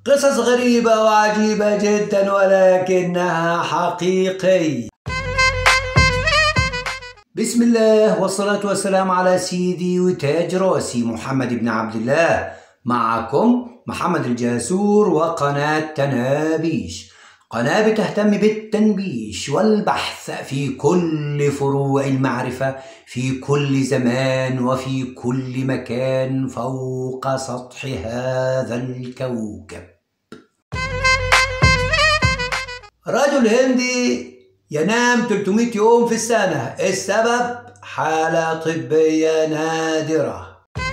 قصص غريبة وعجيبة جدا ولكنها حقيقية. بسم الله والصلاة والسلام على سيدي وتاج راسي محمد بن عبد الله. معكم محمد الجاسور وقناة تنابيش، قناة بتهتم بالتنبيش والبحث في كل فروع المعرفة في كل زمان وفي كل مكان فوق سطح هذا الكوكب. رجل هندي ينام 300 يوم في السنة، السبب حالة طبية نادرة.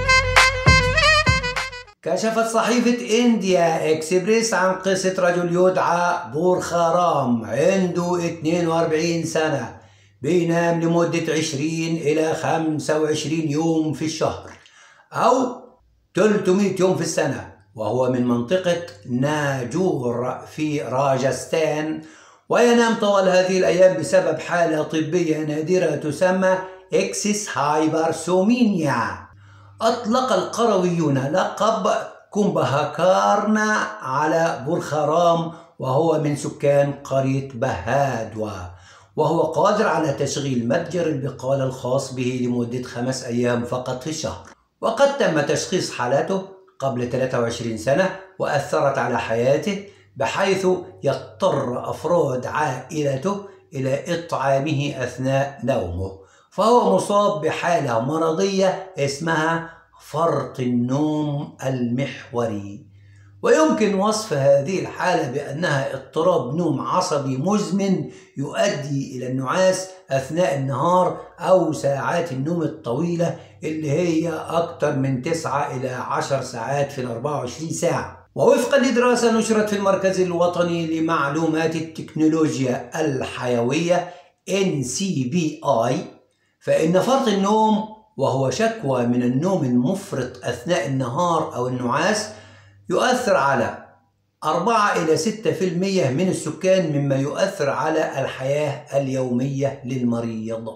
كشفت صحيفة إنديا إكسبريس عن قصة رجل يدعى بورخارام، عنده 42 سنة، بينام لمدة 20 إلى 25 يوم في الشهر أو 300 يوم في السنة، وهو من منطقة ناجور في راجستان، وينام طوال هذه الأيام بسبب حالة طبية نادرة تسمى إكسس هايبرسومينيا. أطلق القرويون لقب كومبهاكارنا على بورخارام، وهو من سكان قرية بهادوا، وهو قادر على تشغيل متجر البقالة الخاص به لمدة 5 أيام فقط في الشهر. وقد تم تشخيص حالته قبل 23 سنة وأثرت على حياته، بحيث يضطر أفراد عائلته إلى إطعامه أثناء نومه، فهو مصاب بحالة مرضية اسمها فرط النوم المحوري، ويمكن وصف هذه الحالة بأنها اضطراب نوم عصبي مزمن يؤدي إلى النعاس أثناء النهار أو ساعات النوم الطويلة اللي هي أكثر من 9 إلى 10 ساعات في 24 ساعة. ووفقا لدراسة نشرت في المركز الوطني لمعلومات التكنولوجيا الحيوية NCBI، فإن فرط النوم، وهو شكوى من النوم المفرط أثناء النهار أو النعاس، يؤثر على 4 إلى 6% من السكان، مما يؤثر على الحياة اليومية للمريض.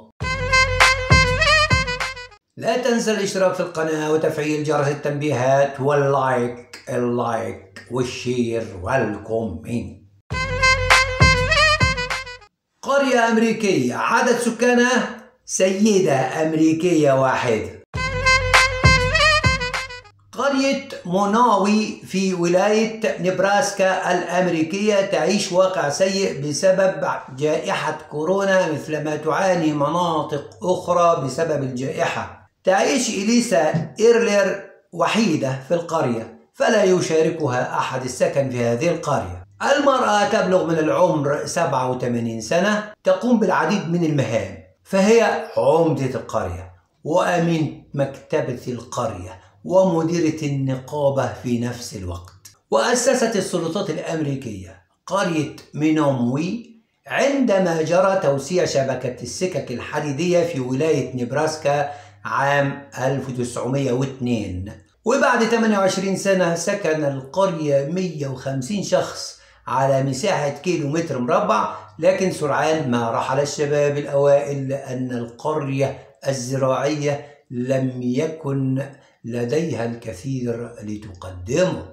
لا تنسى الاشتراك في القناة وتفعيل جرس التنبيهات اللايك والشير والكومنت. قرية أمريكية عدد سكانها سيدة أمريكية واحدة. قرية موناوي في ولاية نبراسكا الأمريكية تعيش واقع سيء بسبب جائحة كورونا، مثلما تعاني مناطق أخرى بسبب الجائحة. تعيش إليسا إيرلر وحيدة في القرية، فلا يشاركها أحد السكن في هذه القرية. المرأة تبلغ من العمر 87 سنة، تقوم بالعديد من المهام، فهي عمدة القرية وأمينة مكتبة القرية ومديرة النقابة في نفس الوقت. وأسست السلطات الأمريكية قرية مينوموي عندما جرى توسيع شبكة السكك الحديدية في ولاية نبراسكا عام 1902. وبعد 28 سنة سكن القرية 150 شخص على مساحة كيلومتر مربع، لكن سرعان ما رحل الشباب الأوائل لأن القرية الزراعية لم يكن لديها الكثير لتقدمه.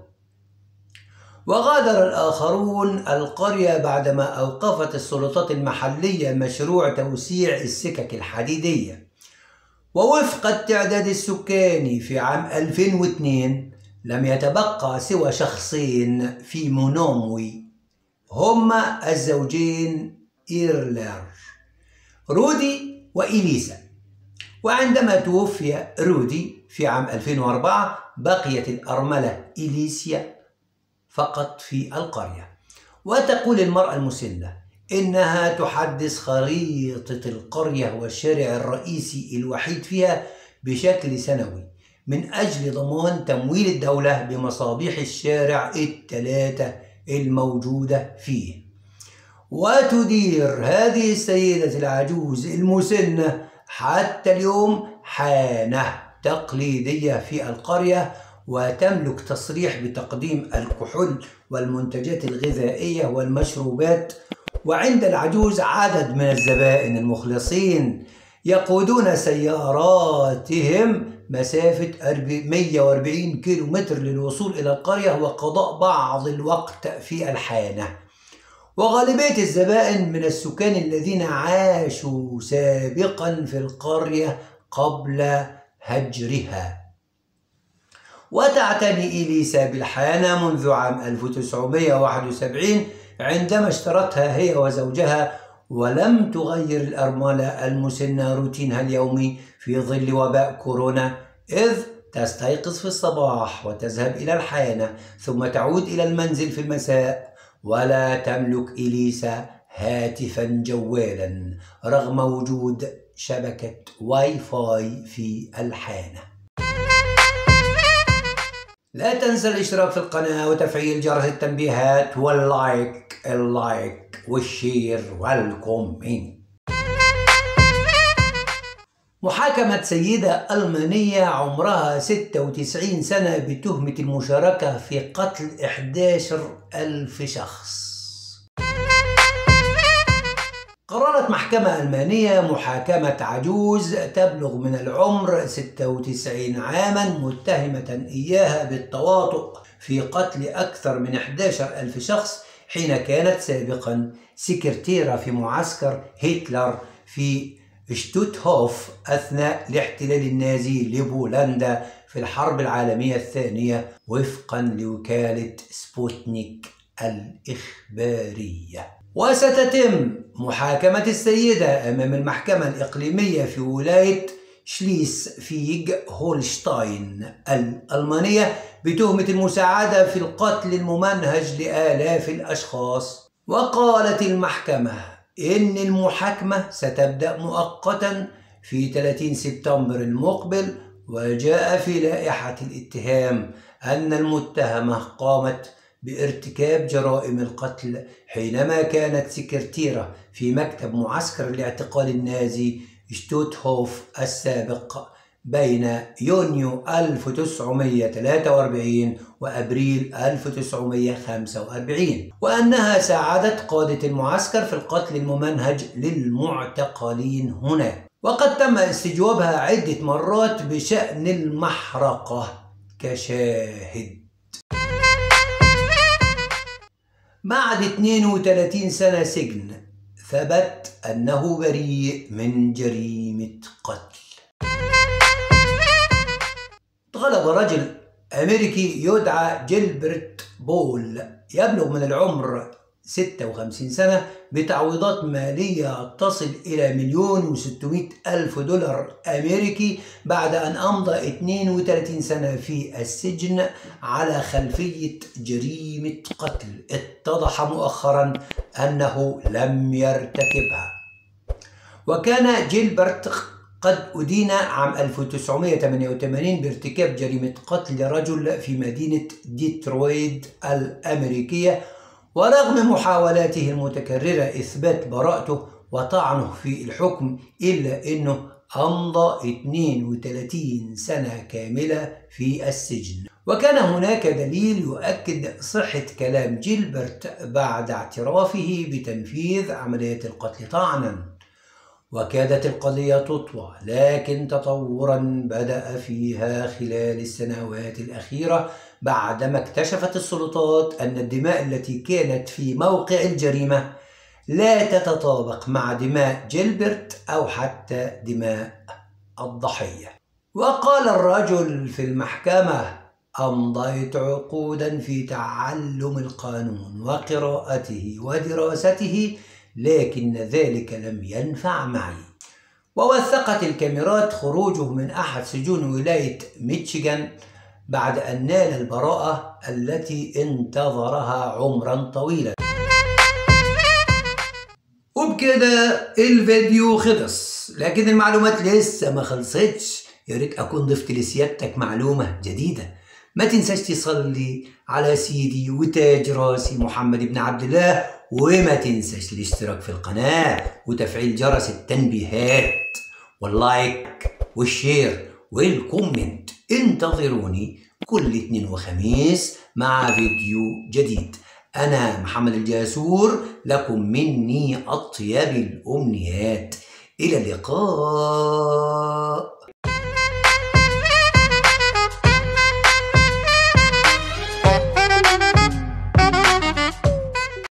وغادر الآخرون القرية بعدما أوقفت السلطات المحلية مشروع توسيع السكك الحديدية. ووفق التعداد السكاني في عام 2002 لم يتبقى سوى شخصين في مونوموي، هما الزوجين إيرلر، رودي وإليسا. وعندما توفي رودي في عام 2004 بقيت الأرملة إليسيا فقط في القرية. وتقول المرأة المسنة إنها تحدث خريطة القرية والشارع الرئيسي الوحيد فيها بشكل سنوي من أجل ضمان تمويل الدولة بمصابيح الشارع ال3 الموجودة فيه. وتدير هذه السيدة العجوز المسنة حتى اليوم حانة تقليدية في القرية، وتملك تصريح بتقديم الكحول والمنتجات الغذائية والمشروبات. وعند العجوز عدد من الزبائن المخلصين يقودون سياراتهم مسافة 140 كيلو متر للوصول إلى القرية وقضاء بعض الوقت في الحانة. وغالبية الزبائن من السكان الذين عاشوا سابقا في القرية قبل هجرها. وتعتني إليسا بالحانة منذ عام 1971 عندما اشترتها هي وزوجها، ولم تغير الأرملة المسنة روتينها اليومي في ظل وباء كورونا، إذ تستيقظ في الصباح وتذهب إلى الحانة ثم تعود إلى المنزل في المساء. ولا تملك إليسا هاتفا جوالا رغم وجود شبكة واي فاي في الحانة. لا تنسى الاشتراك في القناة وتفعيل جرس التنبيهات اللايك والشير والكومنت. محاكمة سيدة ألمانية عمرها 96 سنة بتهمة المشاركة في قتل 11,000 شخص. قررت محكمة ألمانية محاكمة عجوز تبلغ من العمر 96 عاما متهمة إياها بالتواطؤ في قتل أكثر من 11,000 شخص حين كانت سابقا سكرتيرة في معسكر هتلر في شتوتهوف أثناء الاحتلال النازي لبولندا في الحرب العالمية الثانية، وفقا لوكالة سبوتنيك الإخبارية. وستتم محاكمة السيدة أمام المحكمة الإقليمية في ولاية شليسفيغ هولشتاين الألمانية بتهمة المساعدة في القتل الممنهج لآلاف الأشخاص. وقالت المحكمة إن المحاكمة ستبدأ مؤقتا في 30 سبتمبر المقبل، وجاء في لائحة الاتهام أن المتهمة قامت بارتكاب جرائم القتل حينما كانت سكرتيرة في مكتب معسكر الاعتقال النازي شتوتهوف السابق بين يونيو 1943 وأبريل 1945، وأنها ساعدت قادة المعسكر في القتل الممنهج للمعتقلين هناك. وقد تم استجوابها عدة مرات بشأن المحرقة كشاهد. بعد 32 سنة سجن ثبت أنه بريء من جريمة قتل. طلب رجل أمريكي يدعى جيلبرت بول يبلغ من العمر 56 سنة بتعويضات مالية تصل إلى $1,600,000 أمريكي بعد أن أمضى 32 سنة في السجن على خلفية جريمة قتل اتضح مؤخرا أنه لم يرتكبها. وكان جيلبرت قد أدين عام 1988 بارتكاب جريمة قتل رجل في مدينة ديترويت الأمريكية، ورغم محاولاته المتكررة إثبات براءته وطعنه في الحكم إلا أنه أمضى 32 سنة كاملة في السجن. وكان هناك دليل يؤكد صحة كلام جيلبرت بعد اعترافه بتنفيذ عملية القتل طعنا. وكادت القضية تطوى، لكن تطورا بدأ فيها خلال السنوات الأخيرة بعدما اكتشفت السلطات أن الدماء التي كانت في موقع الجريمة لا تتطابق مع دماء جيلبرت أو حتى دماء الضحية. وقال الرجل في المحكمة: أمضيت عقودا في تعلم القانون وقراءته ودراسته، لكن ذلك لم ينفع معي. ووثقت الكاميرات خروجه من أحد سجون ولاية ميشيغان بعد أن نال البراءة التي انتظرها عمرا طويلا. وبكده الفيديو خلص، لكن المعلومات لسه ما خلصتش. يا ريت أكون ضفت لسيادتك معلومة جديدة. ما تنساش تصلي على سيدي وتاج راسي محمد بن عبد الله، وما تنساش الاشتراك في القناة وتفعيل جرس التنبيهات واللايك والشير والكومنت. انتظروني كل اثنين وخميس مع فيديو جديد. أنا محمد الجاسور، لكم مني أطيب الأمنيات. إلى اللقاء.